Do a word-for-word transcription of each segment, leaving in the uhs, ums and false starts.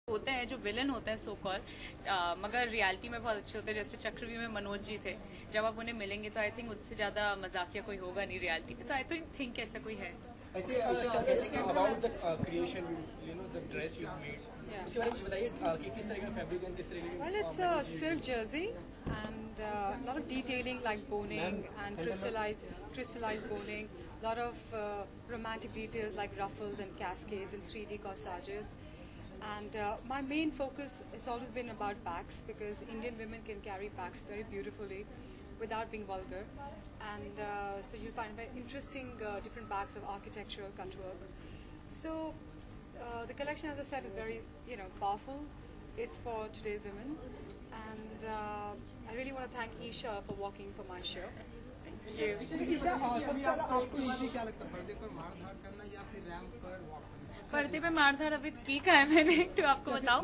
होते हैं जो विलन होते हैं सो कॉल, मगर रियलिटी में बहुत अच्छे होते हैं। जैसे चक्रव्यूह में मनोज जी थे, जब आप उन्हें मिलेंगे तो आई थिंक उससे ज्यादा मजाकिया कोई होगा नहीं रियलिटी में, तो आई थिंक थिंक ऐसा कोई है। About the uh, creation, you know, the dress you made. उसके बारे में कुछ बताइए कि किस तरह का फैब्रिक है, किस तरह की. Well, it's a silk jersey and uh, a lot of detailing like boning and crystallized crystallized boning. A lot of uh, romantic details like ruffles and cascades and three D corsages. And uh, my main focus has always been about backs because Indian women can carry backs very beautifully without being vulgar. And uh, so you'll find very interesting uh, different backs of architectural cut work. So uh, the collection, as I said, is very you know powerful. It's for today's women, and uh, I really want to thank Isha for walking for my show. पर्दे पे मारधाड़ अभी की का है मैंने तो आपको बताऊं,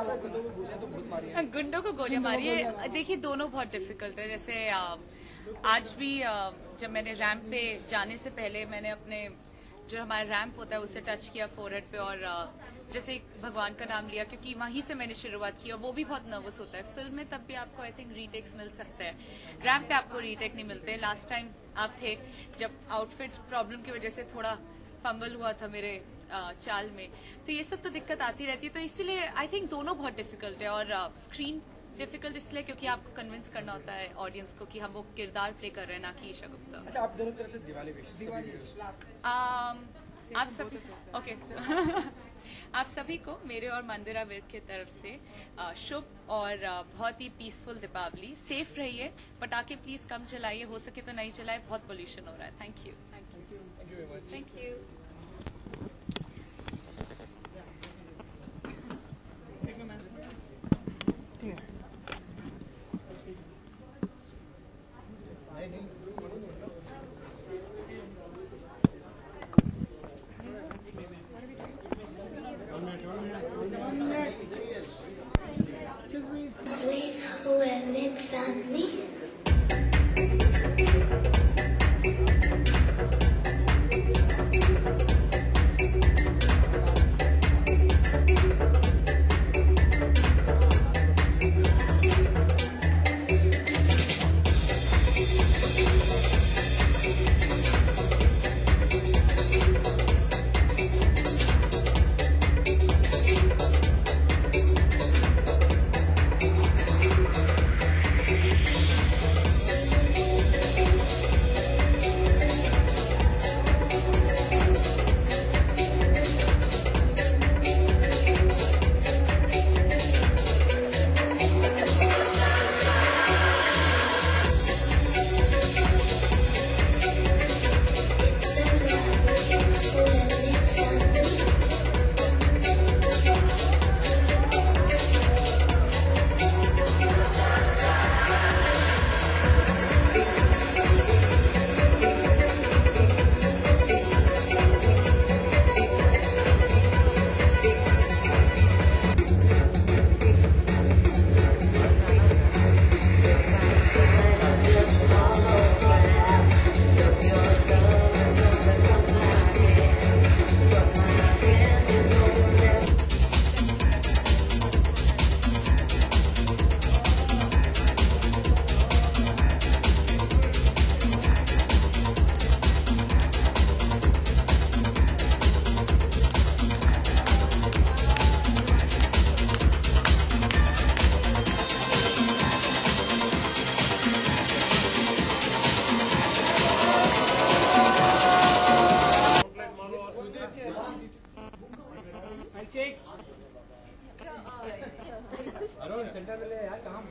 गुंडों को गोलियां मारी है। देखिए दोनों बहुत डिफिकल्ट है। जैसे आज भी जब मैंने रैंप पे जाने से पहले मैंने अपने जो हमारा रैंप होता है उससे टच किया फोरहेड पे, और जैसे भगवान का नाम लिया क्योंकि वहीं से मैंने शुरुआत की, और वो भी बहुत नर्वस होता है। फिल्म में तब भी आपको आई थिंक रीटेक्स मिल सकते हैं, रैंप पे आपको रीटेक नहीं मिलते। लास्ट टाइम आप थे जब आउटफिट प्रॉब्लम की वजह से थोड़ा फंबल हुआ था मेरे चाल में, तो ये सब तो दिक्कत आती रहती है। तो इसीलिए आई थिंक दोनों बहुत डिफिकल्ट है, और स्क्रीन डिफिकल्ट इसलिए क्योंकि आपको कन्विंस करना होता है ऑडियंस को कि हम वो किरदार प्ले कर रहे हैं, ना कि ईशा गुप्ता। अच्छा, आप दोनों तरफ से दिवाली विश दिवाली आप सभी ओके आप सभी को मेरे और मंदिरा विर्क की तरफ से शुभ और बहुत ही पीसफुल दीपावली। सेफ रहिए, पटाखे प्लीज कम चलाइए, हो सके तो नहीं चलाए, बहुत पोल्यूशन हो रहा है। Thank you thank you thank you. When it's sunny. Arun centre में ले यार, काम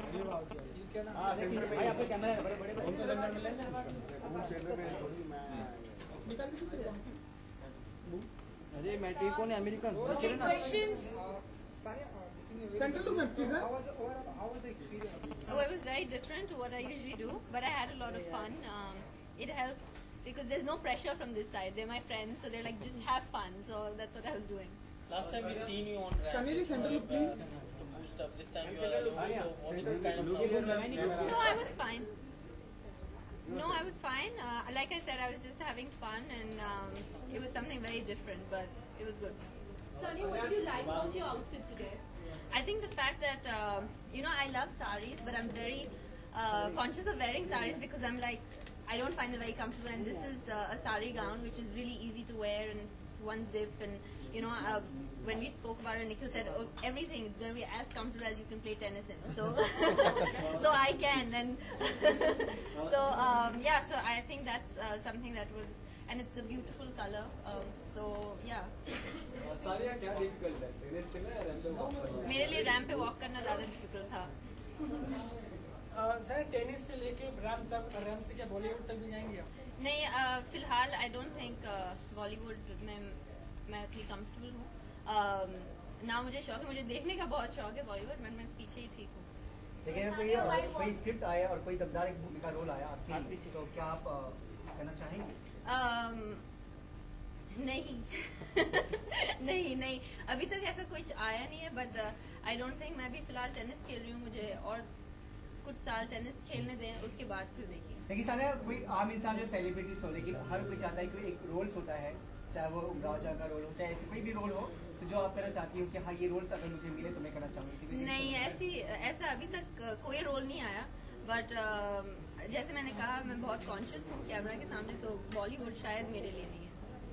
हां सेंटर में भाई, आपके कैमरा है बड़े बड़े, उनको सेंटर में ले ना, वो सेंटर में थोड़ी मैं निकाल के सकते हो। अरे मैं ठीक हूं, अमेरिकन चलो ना। क्वेश्चंस सेंटर टू मैच है। How was the experience? Oh, it was very different to what I usually do, but I had a lot of fun. Um, it helps because there's no pressure from this side. They're my friends, so they're like, just have fun. So that's what I was doing. Last time we seen you on ramp. Sunny center look please. To boost up. This time you are alone. So what is kind of No, I was fine. No, I was fine. Uh, like I said, I was just having fun, and um, it was something very different, but it was good. Sunny, what did you like about your outfit today? I think the fact that, uh, you know, I love saris, but I'm very uh, conscious of wearing saris because I'm like, I don't find them very comfortable. And this is uh, a sari gown, which is really easy to wear, and it's one zip. And, you know, uh, when we spoke about it, Nikhil said, oh, everything is going to be as comfortable as you can play tennis in. So, so I can. And so, um, yeah, so I think that's uh, something that was, and it's a beautiful color. Um, so, yeah. सारिया क्या difficult है? Tennis खेलना या ramp पे walk करना? मेरे लिए ramp पे वॉक करना ज़्यादा डिफिकल्ट था. सर टेनिस से लेके रैंप तक, रैंप से क्या बॉलीवुड तक भी जाएंगे आप? नहीं, uh, फिलहाल आई डोंट थिंक बॉलीवुड में मैं इतनी कंफर्टेबल हूँ. um, ना मुझे शौक है, मुझे देखने का बहुत शौक है बॉलीवुड, मैं मैं पीछे ही ठीक हूँ. लेकिन कोई कोई स्क्रिप्ट आया और कोई दमदार एक भूमिका रोल आया आपकी, तो क्या आप कहना चाहेंगे? um, नहीं नहीं नहीं अभी तक ऐसा कुछ आया नहीं है, बट आई डोंट थिंक. मैं भी फिलहाल टेनिस खेल रही हूँ, मुझे और कुछ साल टेनिस खेलने दें, उसके बाद फिर देखिए. लेकिन सारे कोई आम इंसान जो सेलिब्रिटीज हो, लेकिन हर कोई चाहता है कि एक रोल्स होता है, चाहे वो उमराव जान का रोल हो, चाहे ऐसे कोई भी रोल हो, तो जो आप करना चाहती हो कि हाँ ये रोल्स अगर मुझे मिले तो मैं करना चाहूँगी. नहीं, ऐसी ऐसा अभी तक कोई रोल नहीं आया, बट uh, जैसे मैंने कहा, मैं बहुत कॉन्शियस हूँ कैमरा के सामने, तो बॉलीवुड शायद मेरे लिए नहीं है.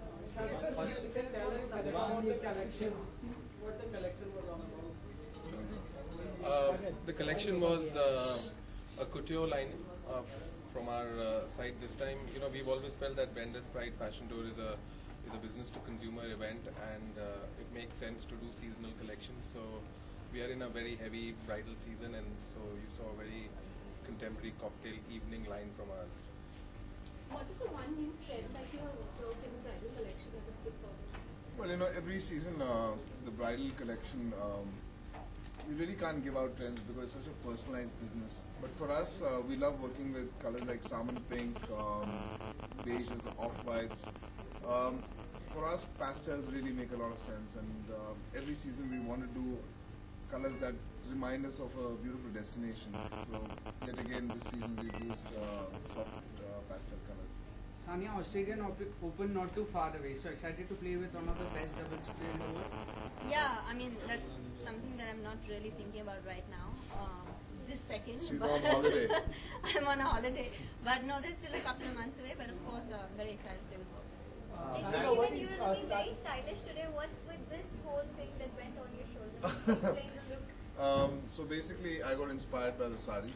Uh, the collection was uh, a couture line uh, from our uh, side this time. You know, we've always felt that Vendors Pride Fashion Tour is a is a business to consumer event, and uh, it makes sense to do seasonal collections. So we are in a very heavy bridal season, and so you saw a very contemporary cocktail evening line from us. What is the one new trend that you have observed in the bridal collection as a good product? Well, you know, every season uh, the bridal collection, um, you really can't give out trends because it's such a personalized business. But for us, uh, we love working with colors like salmon pink, um, beiges, off-whites. Um, for us, pastels really make a lot of sense, and uh, every season we want to do colors that remind us of a beautiful destination. So, yet again, this season we've used uh, soft uh, pastel colors. Sania, Australian Open not too far away, so excited to play with one of the best doubles players in the world? Yeah, I mean, that's something that I'm not really thinking about right now. Um, this second. She's on holiday. I'm on a holiday. But no, there's still a couple of months away, but of course, uh, I'm very excited to play with both. Uh, Sania, even you were looking very stylish today. What's with this whole thing that went on your shoulders? Explain the look. Um, so basically, I got inspired by the sari,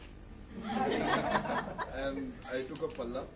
and I took a palla,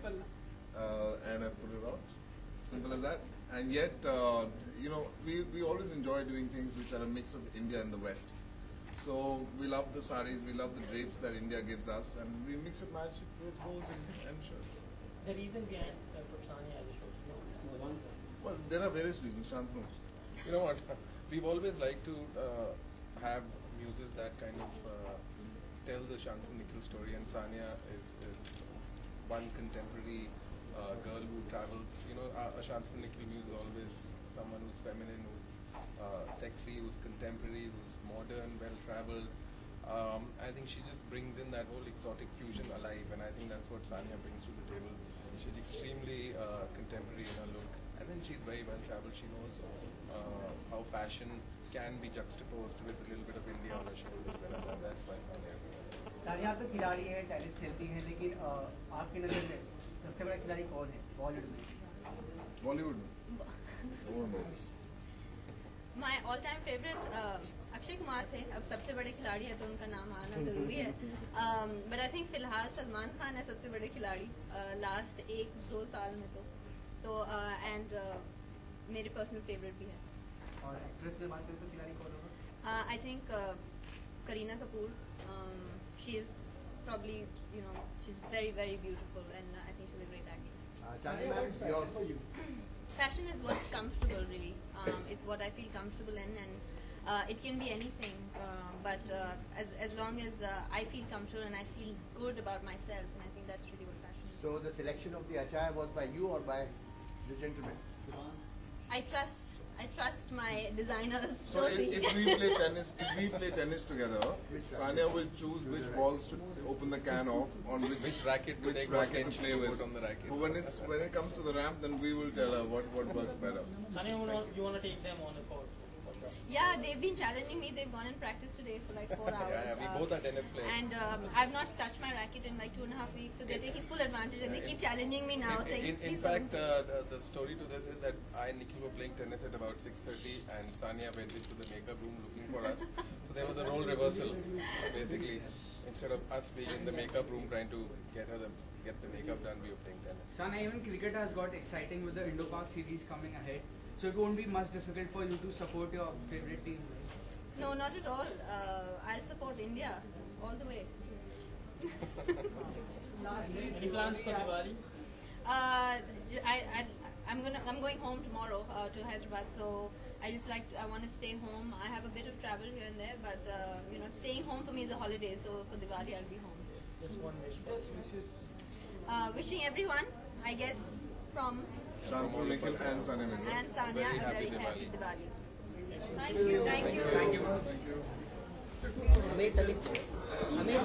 uh, and I put it on. Simple as that. And yet, uh, you know, we, we always enjoy doing things which are a mix of India and the West. So we love the saris, we love the drapes that India gives us, and we mix and match it with bows and, and shirts. The reason behind uh, put Sania as a show? No, well, there are various reasons, Shantanu. You know what? We've always liked to uh, have muses that kind of uh, tell the Shantanu Nikhil story, and Sania is, is one contemporary uh, girl who travels. You know, a, a Shantanu Nikhil muse is always someone who's feminine, who's uh, sexy, who's contemporary, who's modern, well-traveled. Um, I think she just brings in that whole exotic fusion alive, and I think that's what Sania brings to the table. She's extremely uh, contemporary in her look, and then she's very well-traveled. She knows uh, how fashion can be juxtaposed with a little bit of India on her shoulders, and that's why Sania. Sania, आप तो खिलाड़ी हैं, tennis खेलती हैं, लेकिन आपकी नज़र में सबसे बड़ा खिलाड़ी कौन है बॉलीवुड में? बॉलीवुड में My all-time favorite uh, Akshay Kumar थे. अब सबसे बड़े खिलाड़ी है तो उनका नाम आना जरूरी है. um, But I think फिलहाल सलमान खान है सबसे बड़े खिलाड़ी लास्ट uh, एक दो साल में तो तो एंड uh, uh, मेरे पर्सनल फेवरेट भी है. और एक्ट्रेस में बात करें तो खिलाड़ी कौन होगा? I think Kareena Kapoor. She is probably, you know, she's very very beautiful, and uh, I think she's a great actress. Uh, Fashion is what's comfortable, really. Um, it's what I feel comfortable in, and uh, it can be anything. Uh, but uh, as as long as uh, I feel comfortable and I feel good about myself, and I think that's really what fashion is. So the selection of the attire was by you or by the gentleman? I trust. I trust my designers. So if, if we play tennis, if we play tennis together, Sania will choose which balls to open the can of, on which, which racket to which take racket to play with. on the racket. But when it's when it comes to the ramp, then we will tell her what what works better. Sania, you want to take them on the court? Yeah, they've been challenging me. They've gone and practiced today for like four hours. Yeah, yeah, we uh, both are tennis players. And um, I've not touched my racket in like two and a half weeks, so they're taking full advantage and they keep challenging me now, In, saying, in, in "Please fact, don't." uh, the, the story to this is that I and Nikhil were playing tennis at about six thirty and Sania went into the makeup room looking for us. So there was a role reversal, basically. Instead of us being in the makeup room trying to get her the, get the makeup done, we were playing tennis. Sana, even cricket has got exciting with the Indo-Pak series coming ahead. So it won't be much difficult for you to support your favorite team. No, not at all. Uh, I'll support India all the way. Any plans for Diwali? Uh, j- I, I, I'm gonna, I'm going home tomorrow uh, to Hyderabad, so I just like, to, I want to stay home. I have a bit of travel here and there, but uh, you know, staying home for me is a holiday. So for Diwali, I'll be home. Just one wish. Just wishes. Uh, wishing everyone, I guess, from Shantanu, Nikhil and Sania Mirza. and Sanya Very a happy very happy Diwali. Diwali. Thank you. Thank you. Thank you. Thank you. Amit, Amit,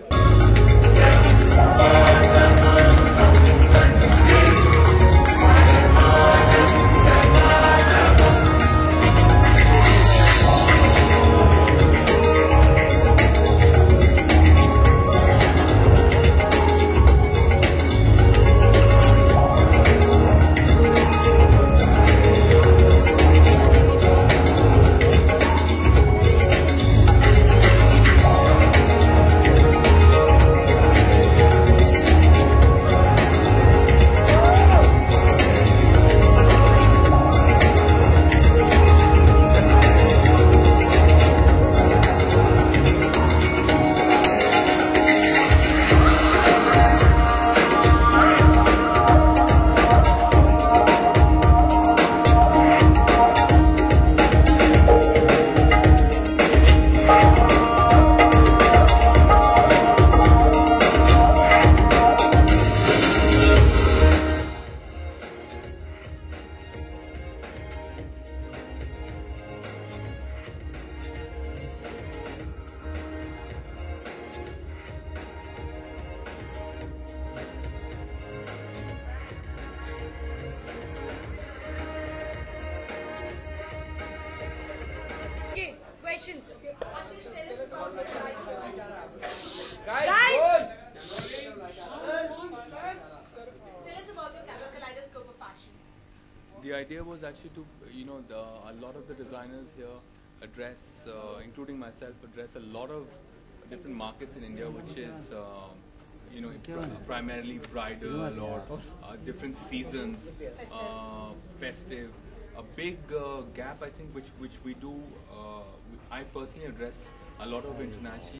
Okay, questions. Guys, Guys! Tell us about your kaleidoscope of fashion. The idea was actually to, you know, the, a lot of the designers here address, uh, including myself, address a lot of different markets in India, which is, uh, you know, pri- primarily bridal or uh, different seasons, uh, festive. A big uh, gap, I think, which which we do. Uh, I personally address a lot of international.